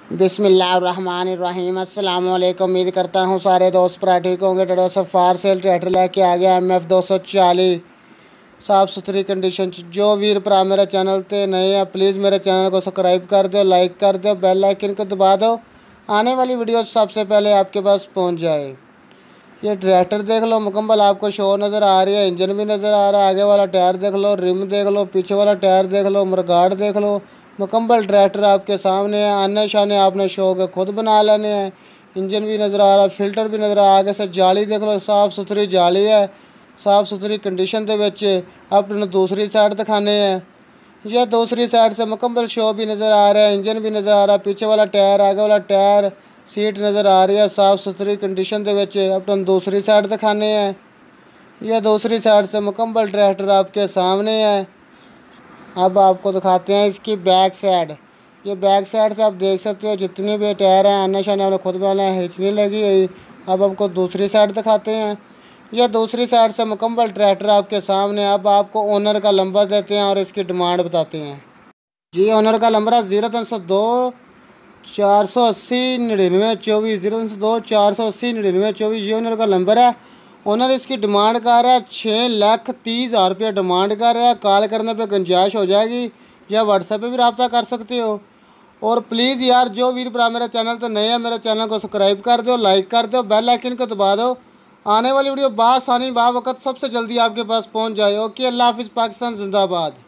बिस्मिल्लाहिर्रहमानिर्रहीम। अस्सलाम वालेकुम। उम्मीद करता हूँ सारे दोस्त पर ठीक होंगे। टोटो से फार सेल ट्रैक्टर लेके आ गया MF 240 साफ़ सुथरी कंडीशन। जो वीर भरा मेरे चैनल ते नए हैं प्लीज़ मेरे चैनल को सब्सक्राइब कर दो, लाइक कर दो, बेल आइकन को दबा दो, आने वाली वीडियो सबसे पहले आपके पास पहुँच जाए। ये ट्रैक्टर देख लो, मुकम्मल आपको शो नज़र आ रही है, इंजन भी नज़र आ रहा है। आगे वाला टायर देख लो, रिम देख लो, पीछे वाला टायर देख लो, मरगाड़ देख लो। मुकम्मल ट्रैक्टर आपके सामने है। आने शाने आपने शो के खुद बना लेने हैं। इंजन भी नज़र आ रहा है, फिल्टर भी नज़र आ रहा है। आगे से जाली देख लो, साफ़ सुथरी जाली है, साफ़ सुथरी कंडीशन के विच। अपने दूसरी साइड दिखाने हैं। यह दूसरी साइड से मुकम्मल शो भी नज़र आ रहा है, इंजन भी नज़र आ रहा है, पीछे वाला टायर, आगे वाला टायर, सीट नज़र आ रही है साफ़ सुथरी कंडीशन के विच। अपन दूसरी साइड दिखाने हैं। यह दूसरी साइड से मुकम्मल ट्रैक्टर आपके सामने है। अब आपको दिखाते हैं इसकी बैक साइड। ये बैक साइड से आप देख सकते हो जितने भी टायर हैं आने शाने आपने खुद बनाना है, हिच नहीं लगी हुई। अब आपको दूसरी साइड दिखाते हैं। यह दूसरी साइड से मुकम्मल ट्रैक्टर आपके सामने। अब आपको ओनर का नंबर देते हैं और इसकी डिमांड बताते हैं। जी, ओनर का नंबर है 0302 480 9924, 0302 480 9924। ये ओनर का नंबर है। ओनर इसकी डिमांड कर रहा है 6,30,000 रुपये डिमांड कर रहा है। कॉल करने पे गुंजाइश हो जाएगी या व्हाट्सएप पे भी रब्ता कर सकते हो। और प्लीज़ यार जो वीर भरा मेरे चैनल तो नए हैं मेरे चैनल को सब्सक्राइब कर दो, लाइक कर दो, बेल आइकन को दबा दो, आने वाली वीडियो बासानी बावक्त सबसे जल्दी आपके पास पहुंच जाए। ओके, अल्लाह हाफिज़। पाकिस्तान जिंदाबाद।